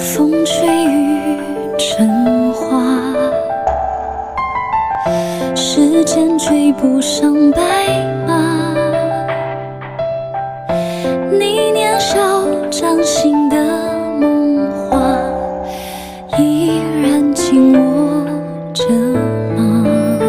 风吹雨成花，时间追不上白马。你年少掌心的梦话，依然紧握着吗？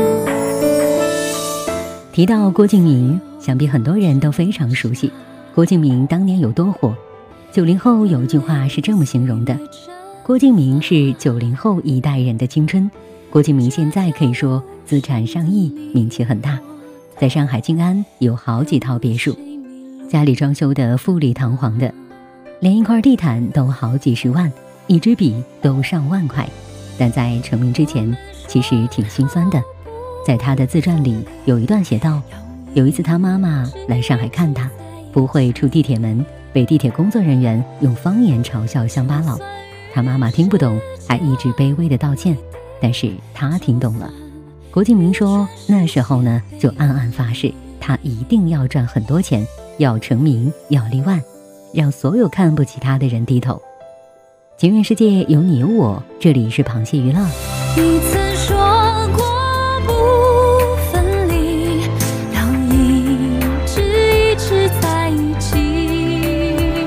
提到郭敬明，想必很多人都非常熟悉。郭敬明当年有多火？90后有一句话是这么形容的：郭敬明是90后一代人的青春。郭敬明现在可以说资产上亿，名气很大，在上海静安有好几套别墅，家里装修的富丽堂皇的，连一块地毯都好几十万，一支笔都上万块。但在成名之前，其实挺心酸的。在他的自传里有一段写道，有一次他妈妈来上海看他，不会出地铁门，被地铁工作人员用方言嘲笑乡巴佬。他妈妈听不懂，还一直卑微的道歉，但是他听懂了。郭敬明说，那时候呢，就暗暗发誓，他一定要赚很多钱，要成名，要立万，让所有看不起他的人低头。情愿世界有你有我，这里是螃蟹娱乐。 你曾说过不分离，要一直在一起。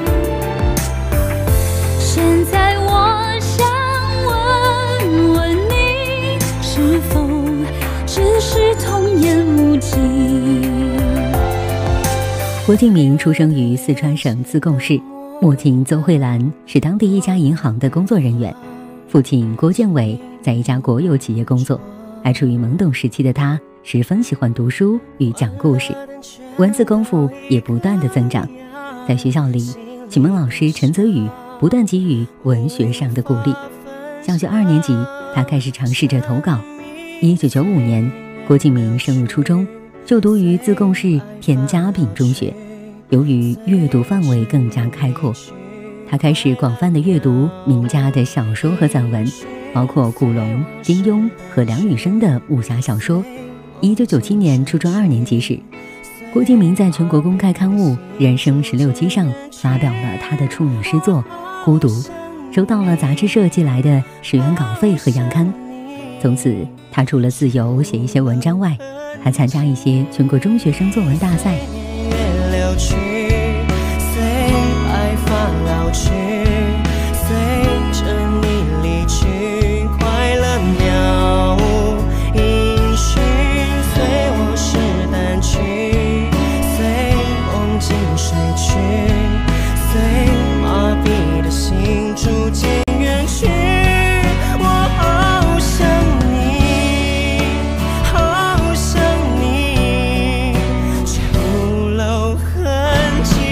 现在我想问问你，是否只是童言无忌？ 郭敬明出生于四川省自贡市，母亲邹慧兰是当地一家银行的工作人员，父亲郭建伟在一家国有企业工作。还处于懵懂时期的他，十分喜欢读书与讲故事，文字功夫也不断的增长。在学校里，启蒙老师陈泽宇不断给予文学上的鼓励。小学2年级，他开始尝试着投稿。1995年，郭敬明升入初中，就读于自贡市田家炳中学。由于阅读范围更加开阔，他开始广泛的阅读名家的小说和散文，包括古龙、金庸和梁羽生的武侠小说。1997年初中2年级时，郭敬明在全国公开刊物《人生16期》上发表了他的处女诗作《孤独》，收到了杂志社寄来的10元稿费和样刊。从此，他除了自由写一些文章外，还参加一些全国中学生作文大赛。 随白发老去，随着你离去，快乐渺无音讯，随我是淡去，随梦境睡去，随麻痹的心逐渐远去。我好想你，好想你，却不露痕迹。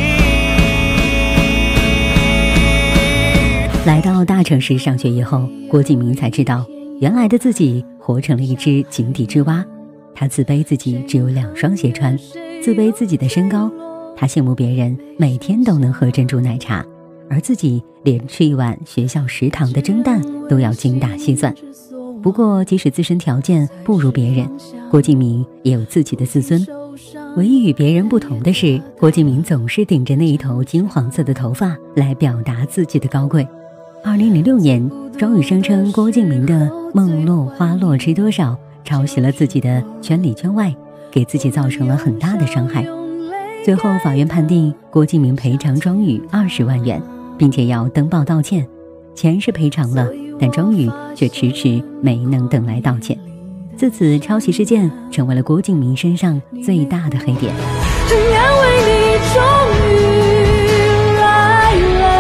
来到大城市上学以后，郭敬明才知道，原来的自己活成了一只井底之蛙。他自卑自己只有2双鞋穿，自卑自己的身高，他羡慕别人每天都能喝珍珠奶茶，而自己连吃一碗学校食堂的蒸蛋都要精打细算。不过即使自身条件不如别人，郭敬明也有自己的自尊。唯一与别人不同的是，郭敬明总是顶着那一头金黄色的头发来表达自己的高贵。2006年，庄宇声称郭敬明的《梦落花落知多少》抄袭了自己的《圈里圈外》，给自己造成了很大的伤害。最后法院判定郭敬明赔偿庄宇20万元，并且要登报道歉。钱是赔偿了，但庄宇却迟迟没能等来道歉。自此，抄袭事件成为了郭敬明身上最大的黑点。 真安慰你终于来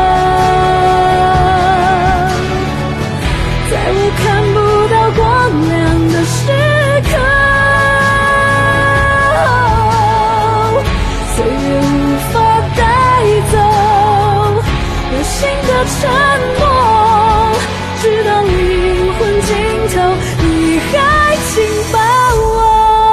了，在我看不到光亮的时刻，岁月无法带走有心的沉默，直到灵魂尽头，你还请把握。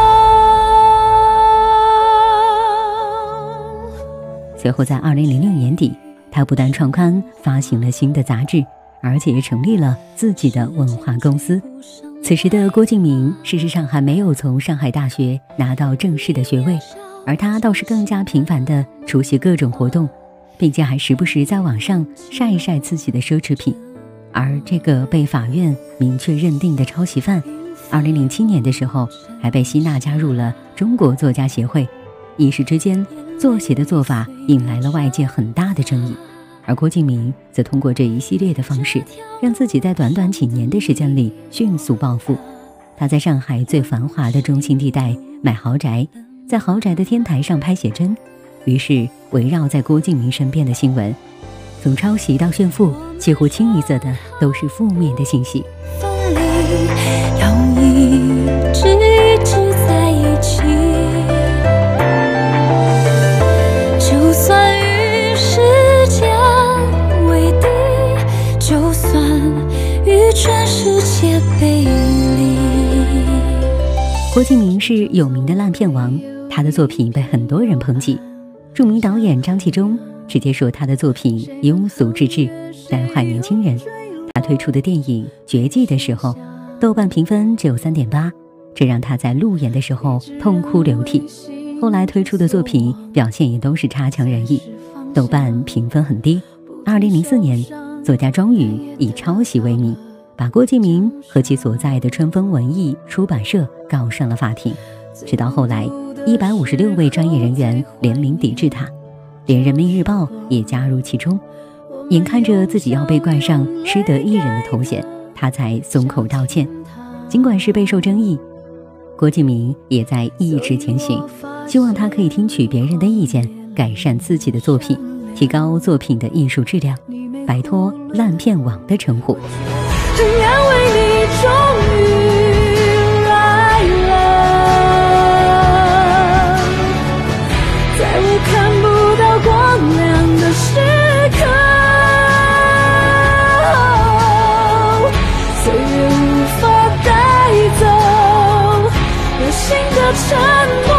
随后在2006年底，他不但创刊发行了新的杂志，而且也成立了自己的文化公司。此时的郭敬明事实上还没有从上海大学拿到正式的学位，而他倒是更加频繁地出席各种活动，并且还时不时在网上晒一晒自己的奢侈品。 而这个被法院明确认定的抄袭犯，2007年的时候还被吸纳加入了中国作家协会，一时之间作协的做法引来了外界很大的争议。而郭敬明则通过这一系列的方式，让自己在短短几年的时间里迅速暴富。他在上海最繁华的中心地带买豪宅，在豪宅的天台上拍写真，于是围绕在郭敬明身边的新闻，从抄袭到炫富，几乎清一色的都是负面的信息。 分离，要一直在一起，就算与时间为敌，就算与全世界背离。 郭敬明是有名的烂片王，他的作品被很多人抨击。著名导演张纪中直接说他的作品庸俗至至，在坏年轻人。他推出的电影《绝技》的时候，豆瓣评分只有 3.8， 这让他在路演的时候痛哭流涕。后来推出的作品表现也都是差强人意，豆瓣评分很低。2004年，作家庄宇以抄袭为名，把郭敬明和其所在的春风文艺出版社告上了法庭。直到后来156位专业人员联名抵制他，连人民日报也加入其中。眼看着自己要被冠上失德艺人的头衔，他才松口道歉。尽管是备受争议，郭敬明也在一直前行，希望他可以听取别人的意见，改善自己的作品，提高作品的艺术质量，摆脱烂片王的称呼。 真安慰你终于来了，在我看不到光亮的时刻，岁月无法带走有新的沉默。